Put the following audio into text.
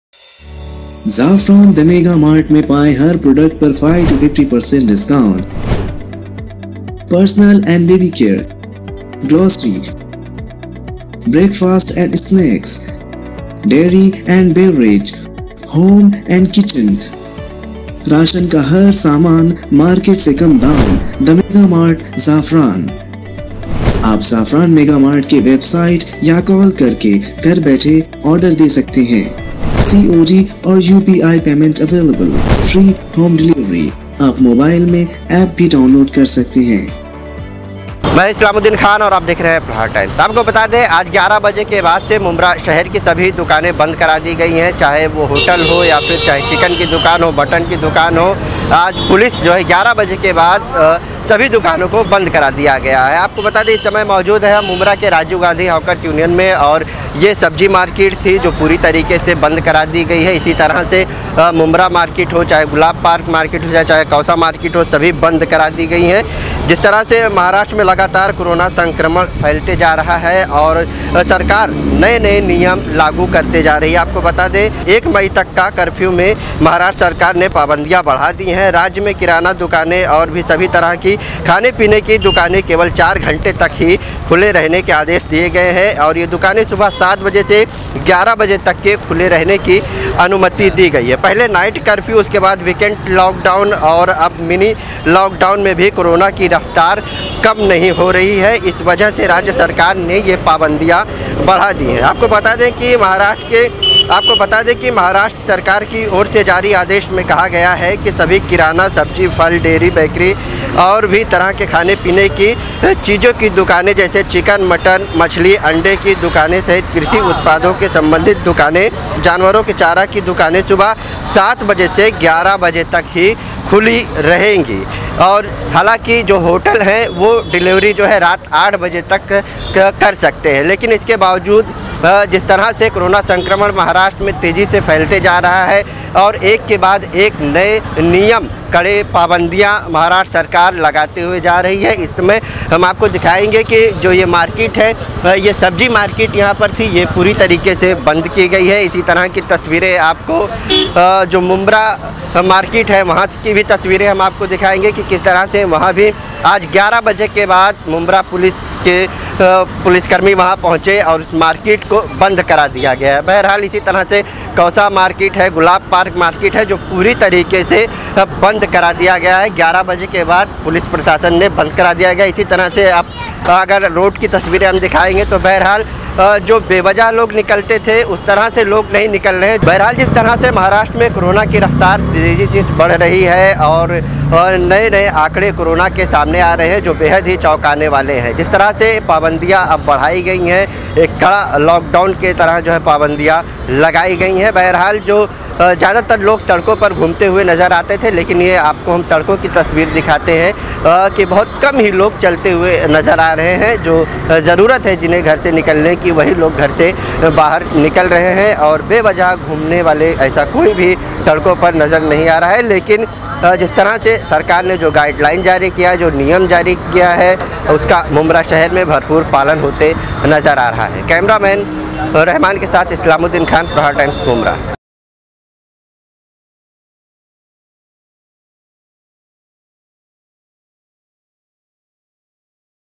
ज़ाफ़रान the mega mart में पाएं हर product पर 5 to 50% discount. Personal and baby care, grocery, breakfast and snacks, dairy and beverage, home and kitchen, राशन का हर सामान मार्केट से कम दाम। The mega mart Zafran. आप ज़ाफ़रान मेगा मार्ट के वेबसाइट या कॉल करके घर बैठे ऑर्डर दे सकते हैं। COD और UPI payment available. Free home delivery. आप मोबाइल में ऐप भी डाउनलोड कर सकते हैं। मैं इस्लामुद्दीन खान और आप देख रहे हैं प्रहार टाइम्स। आपको बता दें, आज 11 बजे के बाद से मुंब्रा शहर की सभी दुकानें बंद करा दी गई हैं, चाहे वो होटल हो या फिर चाहे चिकन की दुकान हो, मटन की दुकान हो। आज पुलिस जो है 11 बजे के बाद सभी दुकानों को बंद करा दिया गया है। आपको बता दें, इस समय मौजूद है हम मुंब्रा के राजीव गांधी हॉकर्स यूनियन में, और ये सब्जी मार्केट थी जो पूरी तरीके से बंद करा दी गई है। इसी तरह से मुंब्रा मार्केट हो, चाहे गुलाब पार्क मार्केट हो, चाहे कौसा मार्केट हो, सभी बंद करा दी गई हैं। जिस तरह से महाराष्ट्र में लगातार कोरोना संक्रमण फैलते जा रहा है और सरकार नए नए नियम लागू करते जा रही है। आपको बता दें, 1 मई तक का कर्फ्यू में महाराष्ट्र सरकार ने पाबंदियां बढ़ा दी हैं। राज्य में किराना दुकानें और भी सभी तरह की खाने पीने की दुकानें केवल 4 घंटे तक ही खुले रहने के आदेश दिए गए हैं, और ये दुकानें सुबह 7 बजे से 11 बजे तक के खुले रहने की अनुमति दी गई है। पहले नाइट कर्फ्यू, उसके बाद वीकेंड लॉकडाउन, और अब मिनी लॉकडाउन में भी कोरोना की रफ्तार कम नहीं हो रही है। इस वजह से राज्य सरकार ने ये पाबंदियां बढ़ा दी हैं। आपको बता दें कि महाराष्ट्र सरकार की ओर से जारी आदेश में कहा गया है कि सभी किराना, सब्जी, फल, डेयरी, बेकरी और भी तरह के खाने पीने की चीज़ों की दुकानें जैसे चिकन, मटन, मछली, अंडे की दुकानें सहित कृषि उत्पादों के संबंधित दुकानें, जानवरों के चारा की दुकानें सुबह 7 बजे से 11 बजे तक ही खुली रहेंगी। और हालांकि जो होटल हैं वो डिलीवरी जो है रात 8 बजे तक कर सकते हैं, लेकिन इसके बावजूद जिस तरह से कोरोना संक्रमण महाराष्ट्र में तेज़ी से फैलते जा रहा है और एक के बाद एक नए नियम, कड़े पाबंदियां महाराष्ट्र सरकार लगाते हुए जा रही है। इसमें हम आपको दिखाएंगे कि जो ये मार्केट है, ये सब्जी मार्केट यहाँ पर थी, ये पूरी तरीके से बंद की गई है। इसी तरह की तस्वीरें आपको जो मुंब्रा मार्केट है वहाँ की भी तस्वीरें हम आपको दिखाएंगे कि किस तरह से वहाँ भी आज 11 बजे के बाद मुंब्रा पुलिस के पुलिसकर्मी वहां पहुंचे और उस मार्केट को बंद करा दिया गया है। बहरहाल इसी तरह से कौसा मार्केट है, गुलाब पार्क मार्केट है, जो पूरी तरीके से बंद करा दिया गया है। 11 बजे के बाद पुलिस प्रशासन ने बंद करा दिया गया। इसी तरह से आप अगर रोड की तस्वीरें हम दिखाएंगे तो बहरहाल जो बेवजह लोग निकलते थे उस तरह से लोग नहीं निकल रहे हैं। बहरहाल जिस तरह से महाराष्ट्र में कोरोना की रफ्तार तेज़ी से बढ़ रही है और नए नए आंकड़े कोरोना के सामने आ रहे हैं जो बेहद ही चौंकाने वाले हैं। जिस तरह से पाबंदियां अब बढ़ाई गई हैं, एक कड़ा लॉकडाउन के तरह जो है पाबंदियां लगाई गई हैं। बहरहाल जो ज़्यादातर लोग सड़कों पर घूमते हुए नज़र आते थे, लेकिन ये आपको हम सड़कों की तस्वीर दिखाते हैं कि बहुत कम ही लोग चलते हुए नज़र आ रहे हैं। जो ज़रूरत है जिन्हें घर से निकलने की, वही लोग घर से बाहर निकल रहे हैं, और बेवजह घूमने वाले ऐसा कोई भी सड़कों पर नज़र नहीं आ रहा है। लेकिन जिस तरह से सरकार ने जो गाइडलाइन जारी किया है, जो नियम जारी किया है, उसका मुंब्रा शहर में भरपूर पालन होते नज़र आ रहा है। कैमरामैन रहमान के साथ इस्लामुद्दीन खान, प्रहार टाइम्स, मुंब्रा।